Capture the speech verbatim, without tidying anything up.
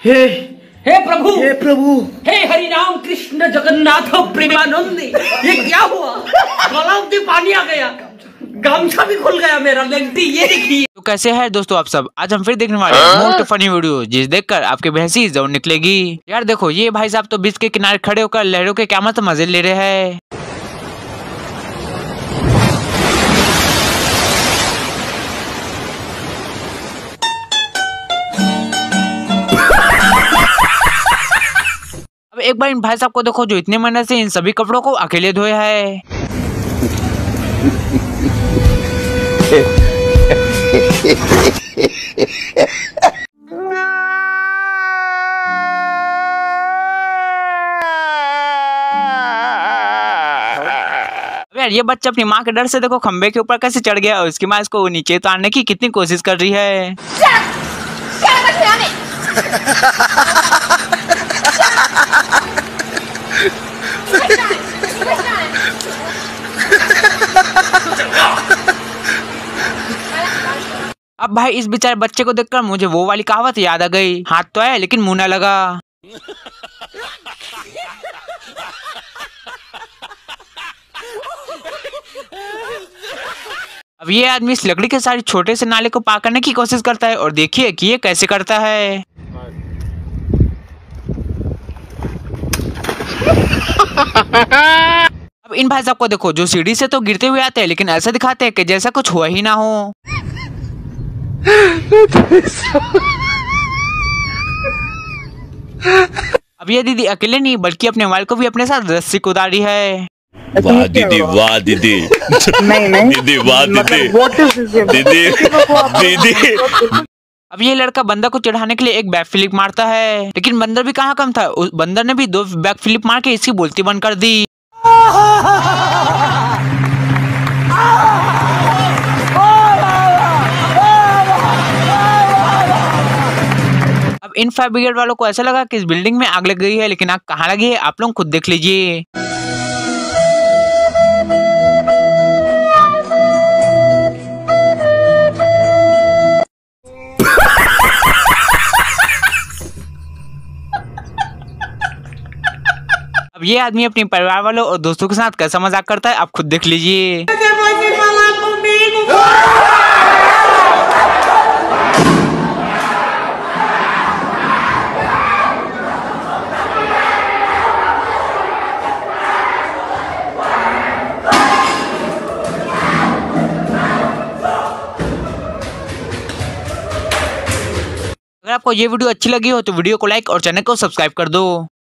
हे हे प्रभु, हे प्रभु, हे हरि राम कृष्ण जगन्नाथ प्रेमानंद, ये क्या हुआ? गलाव में पानी आ गया, गामछा भी खुल गया मेरा। लेंटी ये देखिए। तो कैसे है दोस्तों आप सब, आज हम फिर देखने वाले हैं मोस्ट फनी वीडियो, जिस देखकर आपके भैंसी जरूर निकलेगी। यार देखो, ये भाई साहब तो बीच के किनारे खड़े होकर लहरों के क्या मत मजे ले रहे हैं। अब एक बार इन भाई साहब को देखो, जो इतने मेहनत से इन सभी कपड़ों को अकेले धोए है। यार ये बच्चा अपनी माँ के डर से देखो खंबे के ऊपर कैसे चढ़ गया और उसकी माँ इसको नीचे उतारने की कितनी कोशिश कर रही है। अब भाई इस बेचारे बच्चे को देखकर मुझे वो वाली कहावत याद आ गई, हाथ तो है लेकिन मुंह न लगा। अब ये आदमी इस लकड़ी के सारे छोटे से नाले को पार करने की कोशिश करता है और देखिए कि ये कैसे करता है। अब इन भाई साहब को देखो, जो सीढ़ी से तो गिरते हुए आते हैं लेकिन ऐसा दिखाते हैं कि जैसा कुछ हुआ ही ना हो। अब ये दीदी अकेले नहीं बल्कि अपने मोबाइल को भी अपने साथ रस्सी को उतारी है। वाह दीदी, वाह दीदी, नहीं नहीं दीदी, वाह दीदी, दीदी, दीदी। अब ये लड़का बंदर को चढ़ाने के लिए एक बैक फ्लिप मारता है, लेकिन बंदर भी कहाँ कम था, उस बंदर ने भी दो बैक फ्लिप मार के इसकी बोलती बंद कर दी। अब इन फायर ब्रिगेड वालों को ऐसा लगा कि इस बिल्डिंग में आग लग गई है, लेकिन आग कहाँ लगी है आप लोग खुद देख लीजिए। अब ये आदमी अपने परिवार वालों और दोस्तों के साथ कैसा मजाक करता है आप खुद देख लीजिए। अगर आपको ये वीडियो अच्छी लगी हो तो वीडियो को लाइक और चैनल को सब्सक्राइब कर दो।